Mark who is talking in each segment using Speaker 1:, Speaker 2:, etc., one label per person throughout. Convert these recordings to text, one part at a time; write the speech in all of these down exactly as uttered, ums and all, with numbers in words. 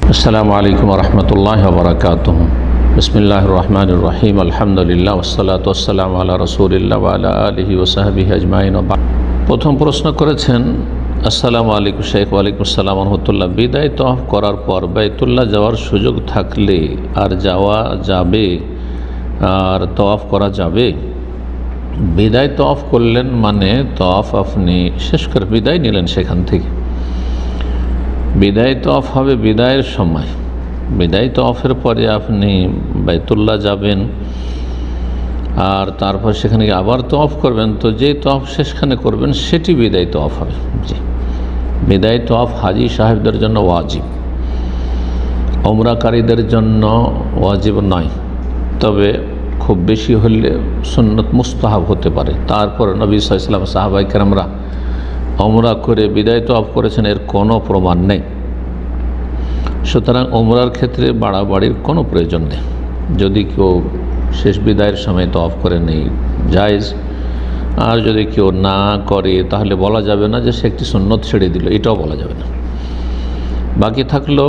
Speaker 1: আসসালামু আলাইকুম ওয়া রাহমাতুল্লাহি ওয়া বারাকাতুহু। বিসমিল্লাহির রহমানির রহিম। আলহামদুলিল্লাহ ওয়াসসালাতু ওয়াসসালামু আলা রাসূলিল্লাহ ওয়া আলা আলিহি ওয়া সাহবিহি আজমাইন। প্রথম প্রশ্ন করেছেন, আসসালামু আলাইকুম শেখ। ওয়ালাইকুম আসসালাম ওয়া রাহমাতুল্লাহ। বিদায় তওয়াফ করার পর বাইতুল্লাহ যাওয়ার সুযোগ থাকলে আর যাওয়া যাবে, আর তওয়াফ করা যাবে? বিদায় তওয়াফ করলেন মানে তওয়াফ আপনি শেষ করে বিদায় নিলেন সেখান থেকে। বিদায় তওয়াফ হবে বিদায়ের সময়। বিদায় তওয়াফের পরে আপনি বাইতুল্লাহ যাবেন আর তারপর সেখানে আবার তওয়াফ করবেন, তো যে তওয়াফ শেষখানে করবেন সেটি বিদায় তওয়াফ হবে। জি, বিদায় তওয়াফ হাজি সাহেবদের জন্য ওয়াজিব, ওমরাকারীদের জন্য ওয়াজিব নয়, তবে খুব বেশি হলে সুন্নত মুস্তাহাব হতে পারে। তারপর নবী সাল্লাল্লাহু আলাইহি ওয়াসাল্লাম সাহাবায়ে কেরামরা ওমরা করে বিদায় তওয়াফ করেছেন, এর কোনো প্রমাণ নেই। সুতরাং ওমরার ক্ষেত্রে বাড়াবাড়ির কোনো প্রয়োজন নেই। যদি কেউ শেষ বিদায়ের সময় তওয়াফ করে নেই জায়েজ, আর যদি কেউ না করে তাহলে বলা যাবে না যে সে একটি সুন্নত ছেড়ে দিল, এটাও বলা যাবে না। বাকি থাকলো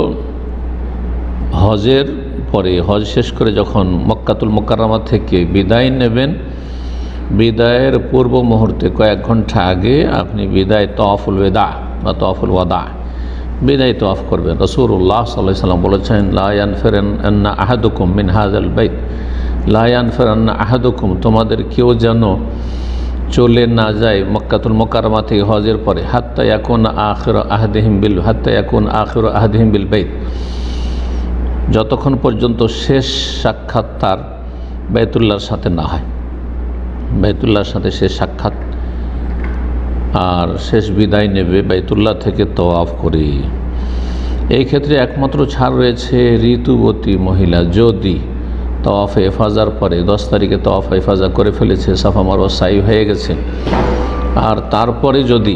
Speaker 1: হজের পরে, হজ শেষ করে যখন মক্কাতুল মুকাররমা থেকে বিদায় নেবেন, বিদায়ের পূর্ব মুহূর্তে কয়েক ঘন্টা আগে আপনি বিদায় তওয়াফুল ওয়াদা বা তওয়াফুল ওয়াদা বিদায় তওয়াফ করবেন। রাসূলুল্লাহ সাল্লাল্লাহু আলাইহি ওয়াসাল্লাম বলেছেন, লা ইয়ানফিরান্না আহাদুকুম মিন হাযাল বাইত, লা ইয়ানফিরান্না আহাদুকুম, তোমাদের কেউ যেন চলে না যায় মক্কাতুল মুকাররমা থেকে হজের পরে, হাত্তা ইয়াকুন আখির আহদিহিম বিল হাত্তা ইয়াকুন আখির আহদিহিম বিল বাইত, যতক্ষণ পর্যন্ত শেষ সাক্ষাৎ তার বাইতুল্লাহর সাথে না হয়। বাইতুল্লাহর সাথে শেষ সাক্ষাৎ আর শেষ বিদায় নেবে বাইতুল্লাহ থেকে তওয়াফ করে। এই ক্ষেত্রে একমাত্র ছাড় রয়েছে ঋতুবতী মহিলা, যদি তওয়াফে ইফাজার পরে দশ তারিখে তওয়াফে ইফাজা করে ফেলেছে, সাফা মারওয়া সাই হয়ে গেছে, আর তারপরে যদি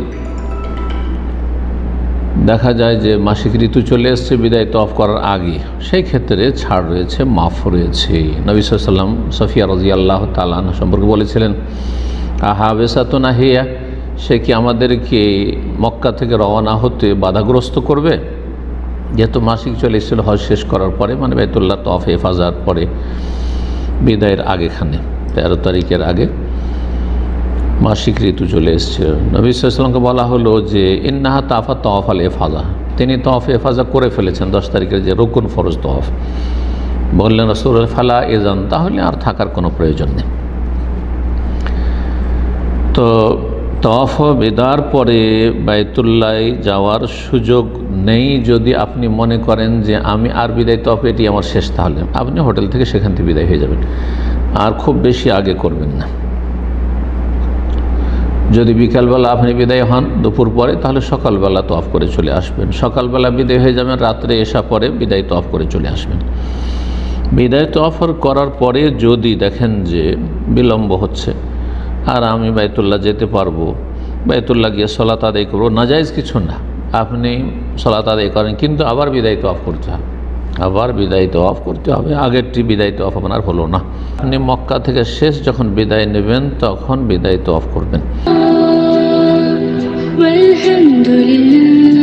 Speaker 1: দেখা যায় যে মাসিক ঋতু চলে এসছে বিদায় তওয়াফ করার আগে, সেই ক্ষেত্রে ছাড় রয়েছে, মাফ রয়েছে। নবী সাল্লাল্লাহু আলাইহি ওয়াসাল্লাম সফিয়া রাদিয়াল্লাহু তাআলা আনহা সম্পর্কে বলেছিলেন, আহাবেসাতুন আহিয়া, সে কি আমাদেরকে মক্কা থেকে রওনা হতে বাধাগ্রস্ত করবে? যেহেতু মাসিক চলে এসেছিল হজ শেষ করার পরে, মানে বাইতুল্লাহ তওয়াফে ইফাজার পরে বিদায়ের আগেখানে তেরো তারিখের আগে মাসিক ঋতু চলে এসছে। নবী সাল্লাল্লাহু আলাইহি ওয়াসাল্লামকে বলা হলো যে ইন্নাহা তাফা তওয়াফ আল ইফাজা, তিনি তওয়াফে ইফাজা করে ফেলেছেন দশ তারিখের যে রুকুন ফরজ তওয়াফ। বললেন রাসূলুল্লাহ ফালা ইজান, তাহলে আর থাকার কোনো প্রয়োজন নেই। তো তওয়াফ বিদার পরে বাইতুল্লাহ যাওয়ার সুযোগ নেই। যদি আপনি মনে করেন যে আমি আর বিদায় তওয়াফ এটি আমার শেষ, তাহলে আপনি হোটেল থেকে সেখান থেকে বিদায় হয়ে যাবেন, আর খুব বেশি আগে করবেন না। যদি বিকালবেলা আপনি বিদায় হন দুপুর পরে, তাহলে সকালবেলা তওয়াফ করে চলে আসবেন। সকালবেলা বিদায় হয়ে যাবেন, রাত্রে এসা পরে বিদায় তওয়াফ করে চলে আসবেন। বিদায় তওয়াফ করার পরে যদি দেখেন যে বিলম্ব হচ্ছে আর আমি বাইতুল্লাহ যেতে পারবো, বাইতুল্লাহ গিয়ে সালাত আদায় করবো, নাজায়েজ কিছু না, আপনি সালাত আদায় করেন, কিন্তু আবার বিদায় তওয়াফ করতে হবে, আবার বিদায় তওয়াফ করতে হবে। আগেরটি বিদায় তওয়াফ আপনার হলো না। আপনি মক্কা থেকে শেষ যখন বিদায় নেবেন তখন বিদায় তওয়াফ করবেন। আলহামদুলিল্লাহ।